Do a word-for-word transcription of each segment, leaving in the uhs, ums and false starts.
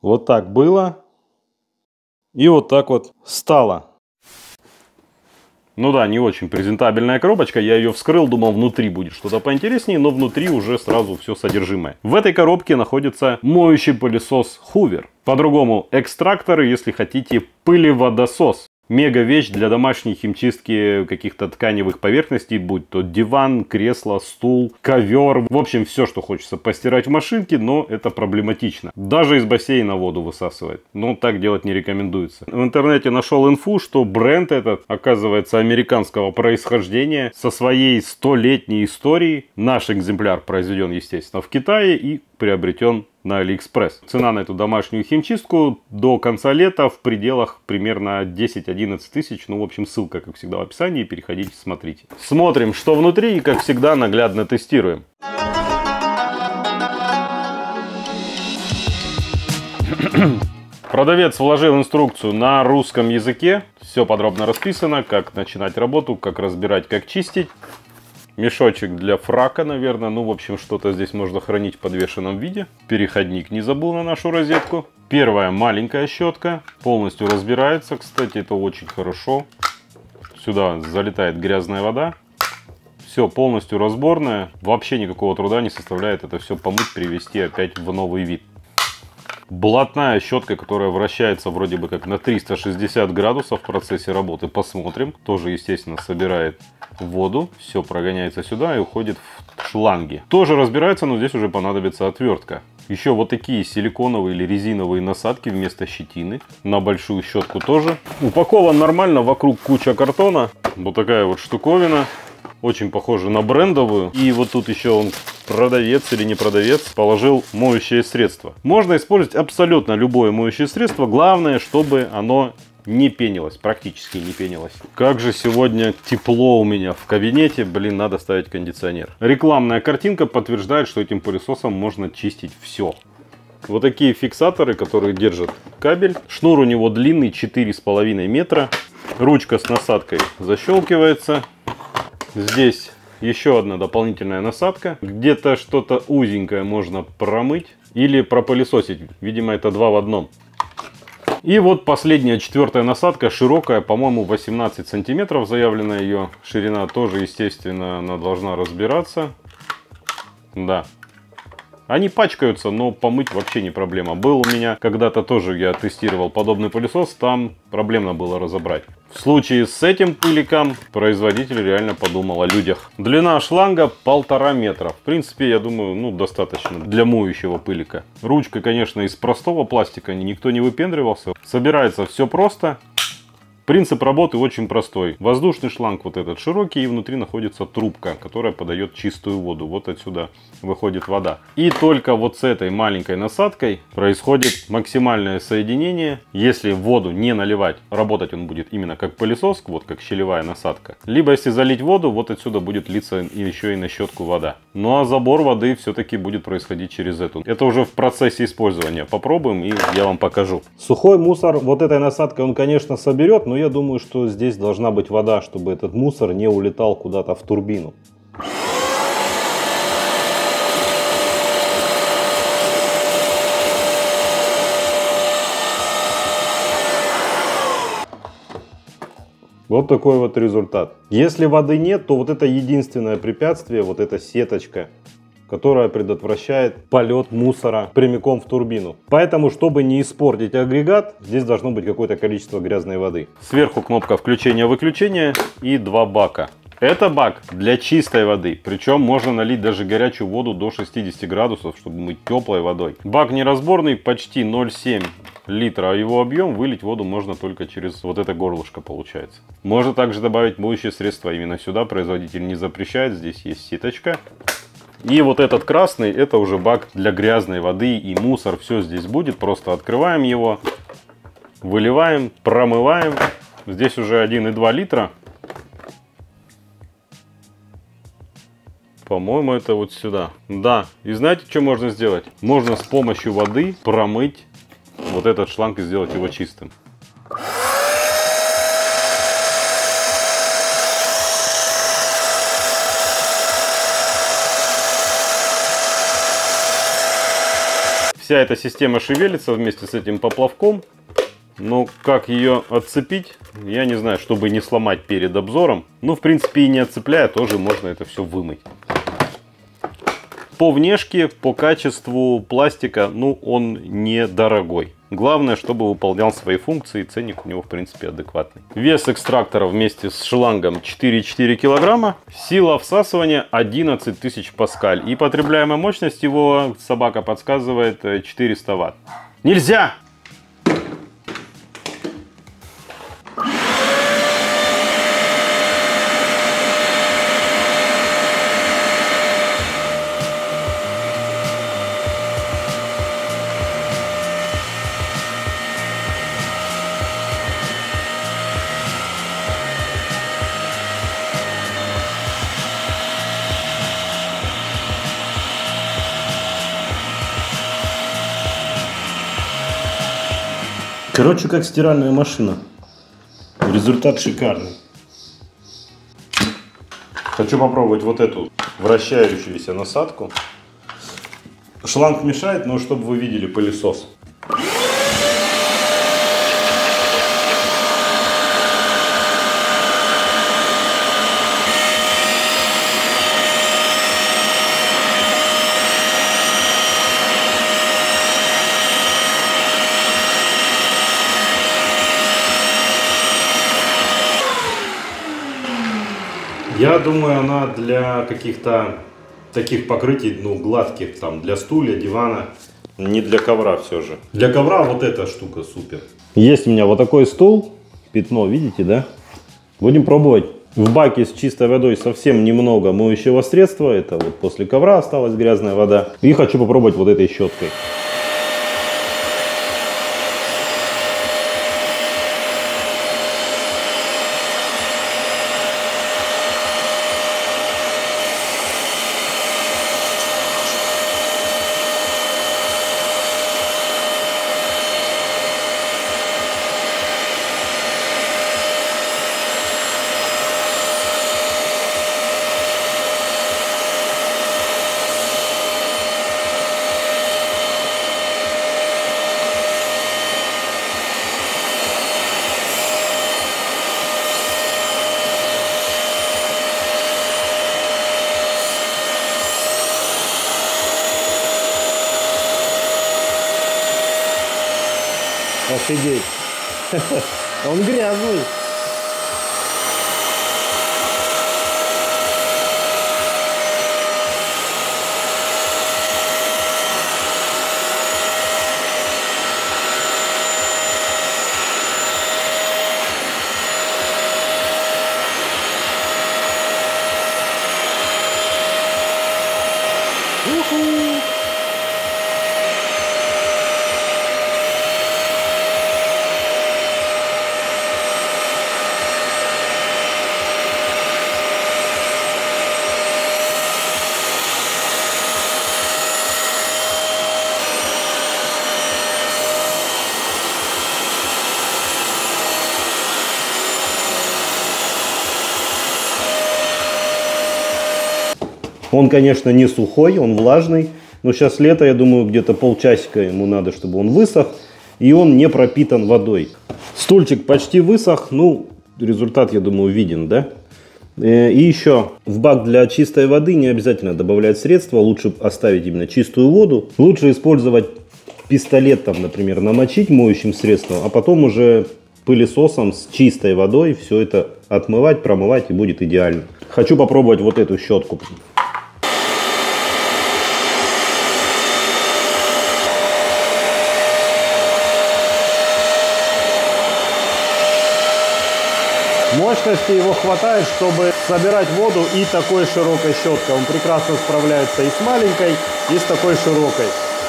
Вот так было. И вот так вот стало. Ну да, не очень презентабельная коробочка. Я ее вскрыл, думал, внутри будет что-то поинтереснее, но внутри уже сразу все содержимое. В этой коробке находится моющий пылесос Hoover. По-другому, экстракторы, если хотите, пылеводосос. Мега вещь для домашней химчистки каких-то тканевых поверхностей, будь то диван, кресло, стул, ковер. В общем, все, что хочется постирать в машинке, но это проблематично. Даже из бассейна воду высасывает. Но так делать не рекомендуется. В интернете нашел инфу, что бренд этот, оказывается, американского происхождения, со своей столетней историей. Наш экземпляр произведен, естественно, в Китае и приобретен на Алиэкспресс. Цена на эту домашнюю химчистку до конца лета в пределах примерно десять-одиннадцать тысяч. Ну, в общем, ссылка, как всегда, в описании. Переходите, смотрите. Смотрим, что внутри, и, как всегда, наглядно тестируем. Продавец вложил инструкцию на русском языке. Все подробно расписано, как начинать работу, как разбирать, как чистить. Мешочек для фрака, наверное. Ну, в общем, что-то здесь можно хранить в подвешенном виде. Переходник не забыл на нашу розетку. Первая маленькая щетка. Полностью разбирается. Кстати, это очень хорошо. Сюда залетает грязная вода. Все полностью разборное. Вообще никакого труда не составляет это все помыть, привести опять в новый вид. Блатная щетка, которая вращается вроде бы как на триста шестьдесят градусов в процессе работы. Посмотрим. Тоже, естественно, собирает воду. Все прогоняется сюда и уходит в шланги. Тоже разбирается, но здесь уже понадобится отвертка. Еще вот такие силиконовые или резиновые насадки вместо щетины. На большую щетку тоже. Упакован нормально, вокруг куча картона. Вот такая вот штуковина. Очень похоже на брендовую. И вот тут еще он, продавец или не продавец, положил моющее средство. Можно использовать абсолютно любое моющее средство. Главное, чтобы оно не пенилось, практически не пенилось. Как же сегодня тепло у меня в кабинете. Блин, надо ставить кондиционер. Рекламная картинка подтверждает, что этим пылесосом можно чистить все. Вот такие фиксаторы, которые держат кабель. Шнур у него длинный, четыре с половиной метра. Ручка с насадкой защелкивается. Здесь еще одна дополнительная насадка. Где-то что-то узенькое можно промыть или пропылесосить. Видимо, это два в одном. И вот последняя, четвертая насадка, широкая, по-моему, восемнадцать сантиметров заявлена ее ширина. Тоже, естественно, она должна разбираться. Да. Они пачкаются, но помыть вообще не проблема. Был у меня когда-то тоже, я тестировал подобный пылесос, там проблемно было разобрать. В случае с этим пыликом производитель реально подумал о людях. Длина шланга полтора метра. В принципе, я думаю, ну, достаточно для моющего пылика. Ручка, конечно, из простого пластика, никто не выпендривался. Собирается все просто. Принцип работы очень простой. Воздушный шланг вот этот широкий, и внутри находится трубка, которая подает чистую воду. Вот отсюда выходит вода. И только вот с этой маленькой насадкой происходит максимальное соединение. Если воду не наливать, работать он будет именно как пылесос, вот как щелевая насадка. Либо если залить воду, вот отсюда будет литься еще и на щетку вода. Ну а забор воды все-таки будет происходить через эту. Это уже в процессе использования. Попробуем, и я вам покажу. Сухой мусор вот этой насадкой он, конечно, соберет, но я думаю, что здесь должна быть вода, чтобы этот мусор не улетал куда-то в турбину. Вот такой вот результат. Если воды нет, то вот это единственное препятствие, вот эта сеточка, которая предотвращает полет мусора прямиком в турбину. Поэтому, чтобы не испортить агрегат, здесь должно быть какое-то количество грязной воды. Сверху кнопка включения-выключения и два бака. Это бак для чистой воды, причем можно налить даже горячую воду до шестидесяти градусов, чтобы мыть теплой водой. Бак неразборный, почти ноль целых семь десятых литра, а его объем вылить воду можно только через вот это горлышко получается. Можно также добавить моющее средство именно сюда, производитель не запрещает, здесь есть сеточка. И вот этот красный, это уже бак для грязной воды и мусор, все здесь будет. Просто открываем его, выливаем, промываем. Здесь уже один и два литра. По-моему, это вот сюда. Да, и знаете, что можно сделать? Можно с помощью воды промыть вот этот шланг и сделать его чистым. вся эта система шевелится вместе с этим поплавком. Но как ее отцепить, я не знаю, чтобы не сломать перед обзором. Ну, в принципе, и не отцепляя, тоже можно это все вымыть. По внешке, по качеству пластика, ну, он недорогой. Главное, чтобы выполнял свои функции, ценник у него, в принципе, адекватный. Вес экстрактора вместе с шлангом четыре и четыре килограмма. Сила всасывания одиннадцать тысяч паскаль. И потребляемая мощность его, собака подсказывает, четыреста ватт. Нельзя! Короче, как стиральная машина. Результат шикарный. Хочу попробовать вот эту вращающуюся насадку. Шланг мешает, но чтобы вы видели пылесос. Я думаю, она для каких-то таких покрытий, ну, гладких, там, для стулья, дивана, не для ковра все же. Для ковра вот эта штука супер. Есть у меня вот такой стул, пятно, видите, да? Будем пробовать. В баке с чистой водой совсем немного моющего средства, это вот после ковра осталась грязная вода. И хочу попробовать вот этой щеткой. Офигеть. Он грязный. Он, конечно, не сухой, он влажный, но сейчас лето, я думаю, где-то полчасика ему надо, чтобы он высох, и он не пропитан водой. Стульчик почти высох, ну, результат, я думаю, виден, да? И еще в бак для чистой воды не обязательно добавлять средства, лучше оставить именно чистую воду. Лучше использовать пистолет, там, например, намочить моющим средством, а потом уже пылесосом с чистой водой все это отмывать, промывать, и будет идеально. Хочу попробовать вот эту щетку. Мощности его хватает, чтобы собирать воду и такой широкой щеткой. Он прекрасно справляется и с маленькой, и с такой широкой.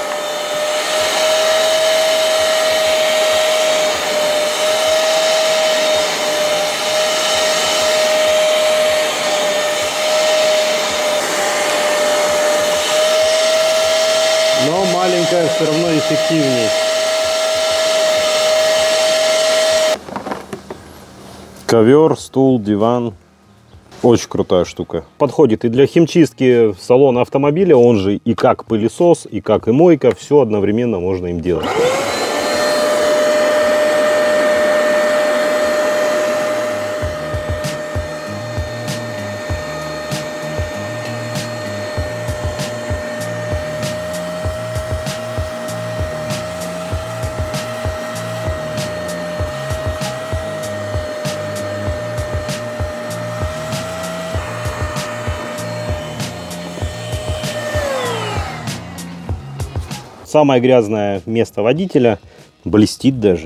Но маленькая все равно эффективнее. Ковер, стул, диван. Очень крутая штука. Подходит и для химчистки салона автомобиля, он же и как пылесос, и как и мойка, все одновременно можно им делать. Самое грязное место водителя блестит даже.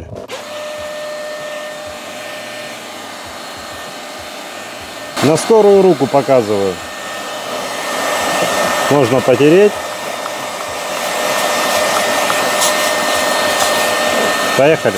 На скорую руку показываю. Можно потереть. Поехали.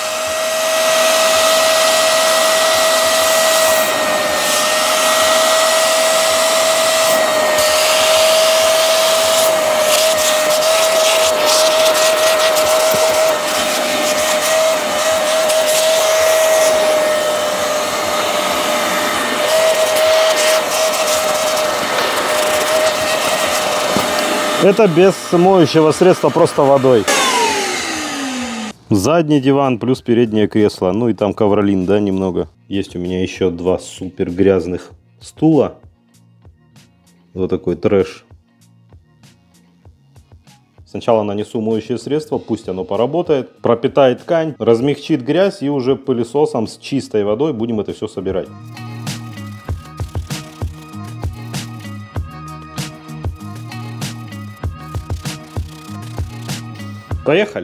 Это без моющего средства, просто водой. Задний диван плюс переднее кресло. Ну и там ковролин, да, немного. Есть у меня еще два супер грязных стула. Вот такой трэш. Сначала нанесу моющее средство, пусть оно поработает, пропитает ткань, размягчит грязь, и уже пылесосом с чистой водой будем это все собирать. Поехали!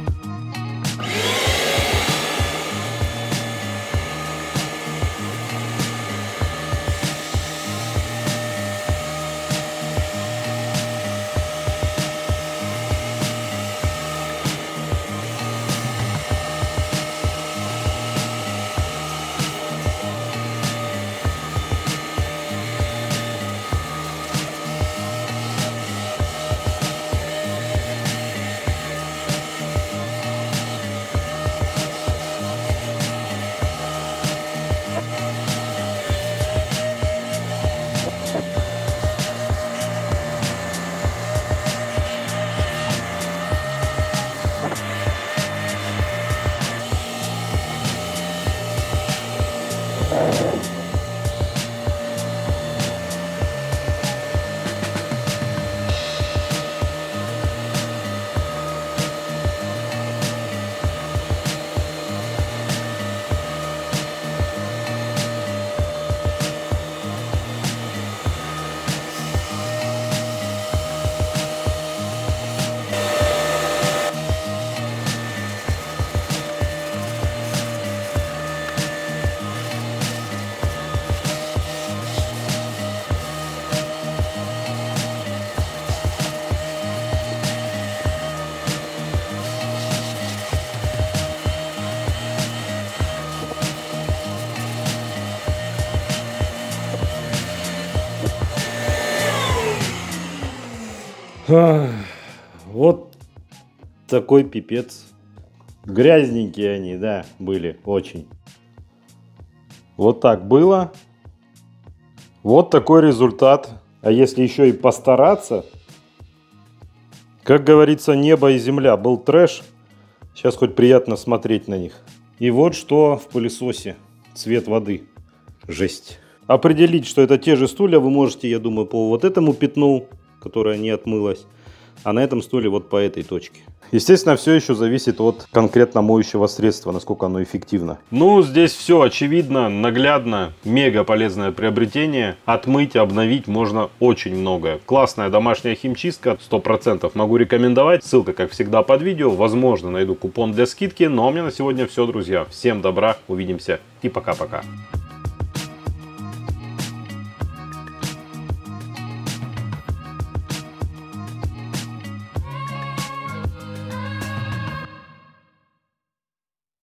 Вот такой пипец. Грязненькие они, да, были очень. Вот так было. Вот такой результат. А если еще и постараться, как говорится, небо и земля. Был трэш. Сейчас хоть приятно смотреть на них. И вот что в пылесосе. Цвет воды. Жесть. Определить, что это те же стулья, вы можете, я думаю, по вот этому пятну, которое не отмылось, а на этом стуле вот по этой точке. Естественно, все еще зависит от конкретно моющего средства, насколько оно эффективно. Ну, здесь все очевидно, наглядно, мега полезное приобретение. Отмыть, обновить можно очень многое. Классная домашняя химчистка, сто процентов могу рекомендовать. Ссылка, как всегда, под видео. Возможно, найду купон для скидки. Ну а у меня на сегодня все, друзья. Всем добра, увидимся и пока-пока.